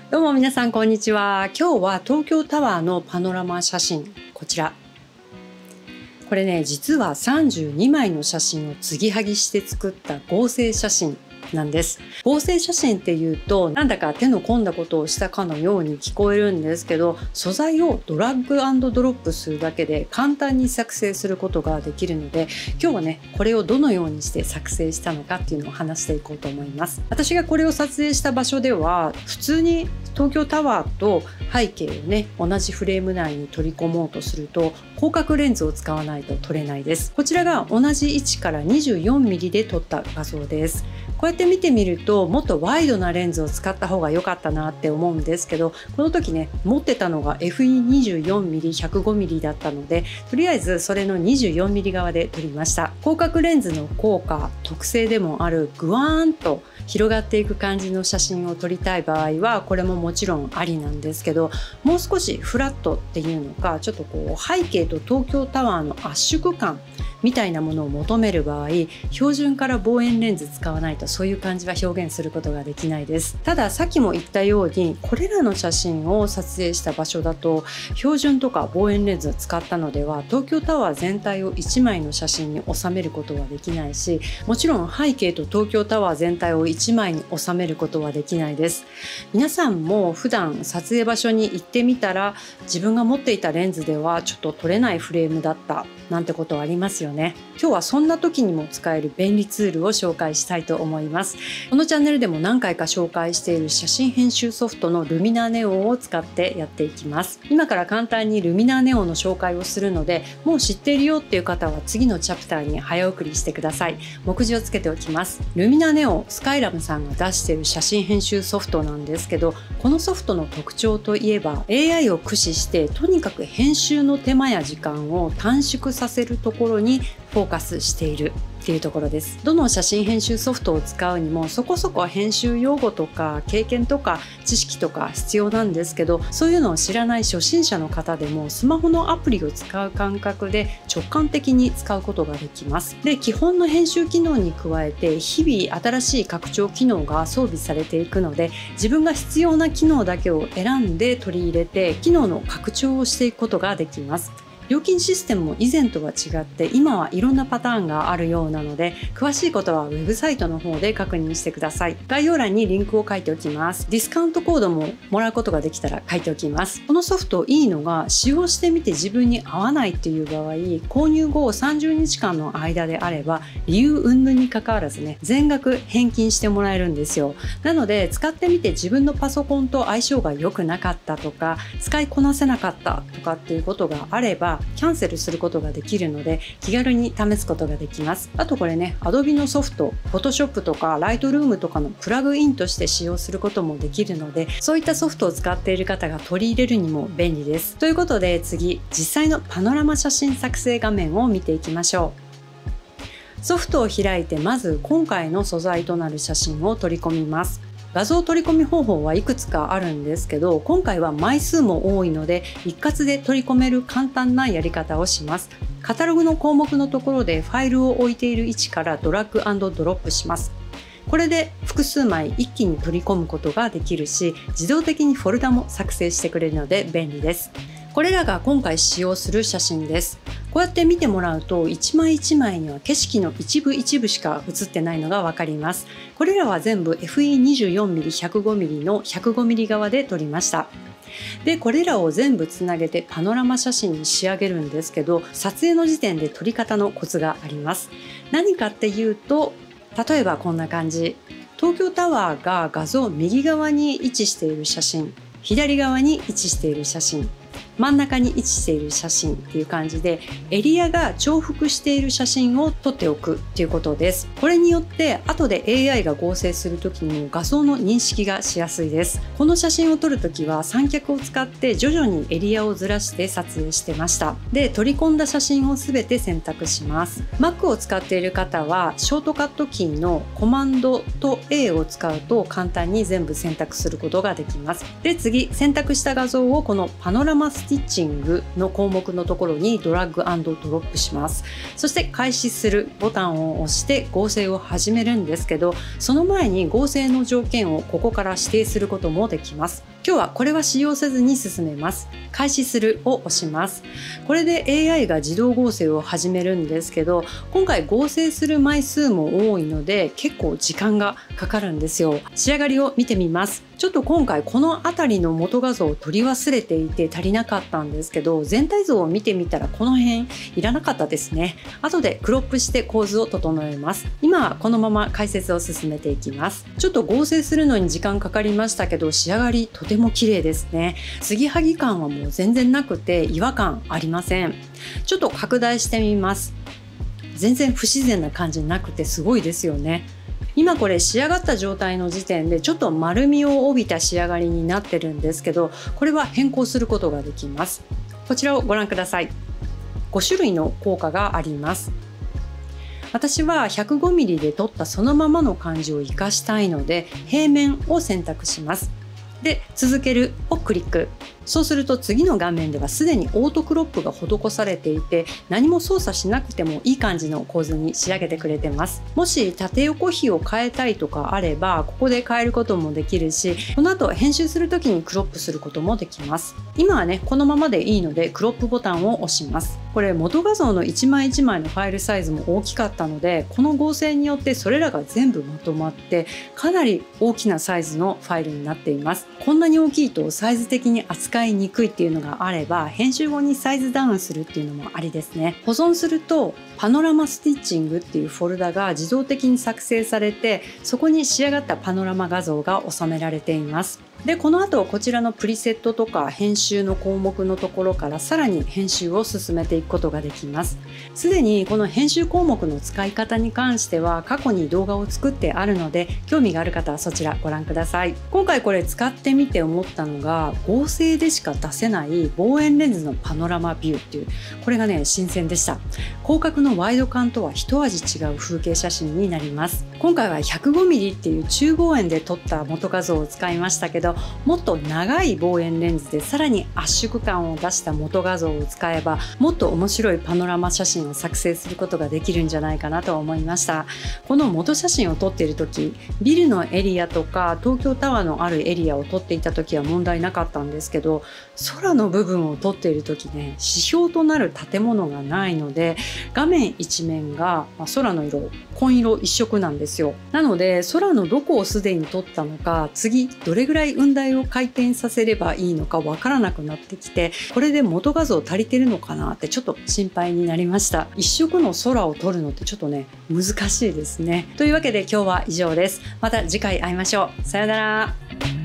どうも皆さんこんにちは。今日は東京タワーのパノラマ写真、こちら。これね、実は32枚の写真を継ぎはぎして作った合成写真なんです。合成写真っていうとなんだか手の込んだことをしたかのように聞こえるんですけど、素材をドラッグ&ドロップするだけで簡単に作成することができるので、今日はねこれをどのようにして作成したのかっていうのを話していこうと思います。私がこれを撮影した場所では普通に東京タワーと背景をね同じフレーム内に取り込もうとすると広角レンズを使わないと撮れないです。こちらが同じ位置から 24mm で撮った画像です。こうやって見てみるともっとワイドなレンズを使った方が良かったなって思うんですけど、この時ね持ってたのが FE24mm105mm だったので、とりあえずそれの 24mm 側で撮りました。広角レンズの効果特性でもあるグワーンと広がっていく感じの写真を撮りたい場合はこれももちろんありなんですけど、もう少しフラットっていうのか、ちょっとこう背景と東京タワーの圧縮感みたいなものを求める場合、標準から望遠レンズ使わないとそういう感じは表現することができないです。たださっきも言ったようにこれらの写真を撮影した場所だと標準とか望遠レンズを使ったのでは東京タワー全体を1枚の写真に収めることはできないし、もちろん背景と東京タワー全体を1枚に収めることはできないです。皆さんも普段撮影場所に行ってみたら自分が持っていたレンズではちょっと撮れないフレームだったなんてことありますよね。今日はそんな時にも使える便利ツールを紹介したいと思います。このチャンネルでも何回か紹介している写真編集ソフトのルミナーネオを使ってやっていきます。今から簡単にルミナーネオの紹介をするので、もう知っているよっていう方は次のチャプターに早送りしてください。目次をつけておきます。ルミナーネオ、スカイラムさんが出している写真編集ソフトなんですけど、このソフトの特徴といえば AI を駆使してとにかく編集の手間や時間を短縮させるところにフォーカスしているっていうところです。どの写真編集ソフトを使うにもそこそこ編集用語とか経験とか知識とか必要なんですけど、そういうのを知らない初心者の方でもスマホのアプリを使う感覚で直感的に使うことができます。で、基本の編集機能に加えて日々新しい拡張機能が装備されていくので、自分が必要な機能だけを選んで取り入れて機能の拡張をしていくことができます。料金システムも以前とは違って今はいろんなパターンがあるようなので、詳しいことはウェブサイトの方で確認してください。概要欄にリンクを書いておきます。ディスカウントコードももらうことができたら書いておきます。このソフトいいのが使用してみて自分に合わないっていう場合、購入後30日間の間であれば理由云々に関わらずね全額返金してもらえるんですよ。なので使ってみて自分のパソコンと相性が良くなかったとか使いこなせなかったとかっていうことがあればキャンセルすることができるので気軽に試すことができます。あとこれね Adobe のソフト Photoshop とか Lightroom とかのプラグインとして使用することもできるので、そういったソフトを使っている方が取り入れるにも便利です。ということで次、実際のパノラマ写真作成画面を見ていきましょう。ソフトを開いてまず今回の素材となる写真を取り込みます。画像取り込み方法はいくつかあるんですけど、今回は枚数も多いので一括で取り込める簡単なやり方をします。カタログの項目のところでファイルを置いている位置からドラッグ&ドロップします。これで複数枚一気に取り込むことができるし、自動的にフォルダも作成してくれるので便利です。これらが今回使用する写真です。こうやって見てもらうと一枚一枚には景色の一部一部しか写ってないのがわかります。これらは全部 FE24mm105mm の 105mm 側で撮りました。で、これらを全部つなげてパノラマ写真に仕上げるんですけど、撮影の時点で撮り方のコツがあります。何かっていうと、例えばこんな感じ。東京タワーが画像右側に位置している写真、左側に位置している写真、真ん中に位置している写真っていう感じでエリアが重複している写真を撮っておくっていうことです。これによって後で AI が合成する時にも画像の認識がしやすいです。この写真を撮る時は三脚を使って徐々にエリアをずらして撮影してました。で、取り込んだ写真を全て選択します。 Mac を使っている方はショートカットキーのコマンドと A を使うと簡単に全部選択することができます。で、次選択した画像をこのパノラマススティッチングの項目のところにドラッグ&ドロップします。そして開始するボタンを押して合成を始めるんですけど、その前に合成の条件をここから指定することもできます。今日はこれは使用せずに進めます。開始するを押します。これで AI が自動合成を始めるんですけど、今回合成する枚数も多いので結構時間がかかるんですよ。仕上がりを見てみます。ちょっと今回この辺りの元画像を取り忘れていて足りなかったんですけど、全体像を見てみたらこの辺いらなかったですね。後でクロップして構図を整えます。今はこのまま解説を進めていきます。ちょっと合成するのに時間かかりましたけど、仕上がりとても綺麗ですね。継ぎはぎ感はもう全然なくて違和感ありません。ちょっと拡大してみます。全然不自然な感じなくてすごいですよね。今これ仕上がった状態の時点でちょっと丸みを帯びた仕上がりになってるんですけど、これは変更することができます。こちらをご覧ください。5種類の効果があります。私は 105mm で撮ったそのままの感じを活かしたいので平面を選択します。で、続けるをクリック。そうすると次の画面ではすでにオートクロップが施されていて、何も操作しなくてもいい感じの構図に仕上げてくれてます。もし縦横比を変えたいとかあればここで変えることもできるし、この後編集する時にクロップすることもできます。今はねこのままでいいのでクロップボタンを押します。これ元画像の1枚1枚のファイルサイズも大きかったので、この合成によってそれらが全部まとまってかなり大きなサイズのファイルになっています。こんなに大きいとサイズ的に扱いにくいっていうのがあれば、編集後にサイズダウンするっていうのもありですね。保存するとパノラマスティッチングっていうフォルダが自動的に作成されて、そこに仕上がったパノラマ画像が収められています。で、この後こちらのプリセットとか編集の項目のところからさらに編集を進めていくことができます。すでにこの編集項目の使い方に関しては過去に動画を作ってあるので、興味がある方はそちらご覧ください。今回これ使ってみて思ったのが、合成でしか出せない望遠レンズのパノラマビューっていう、これがね新鮮でした。広角のワイド感とは一味違う風景写真になります。今回は 105mm っていう中望遠で撮った元画像を使いましたけど、もっと長い望遠レンズでさらに圧縮感を出した元画像を使えば、もっと面白いパノラマ写真を作成することができるんじゃないかなと思いました。この元写真を撮っている時、ビルのエリアとか東京タワーのあるエリアを撮っていた時は問題なかったんですけど、空の部分を撮っている時ね、指標となる建物がないので画面一面が空の色紺色一色なんですよ。なので空のどこをすでに撮ったのか、次どれぐらい雲台を回転させればいいのかわからなくなってきて、これで元画像足りてるのかなってちょっと心配になりました。一色の空を撮るのってちょっとね難しいですね。というわけで今日は以上です。また次回会いましょう。さよなら。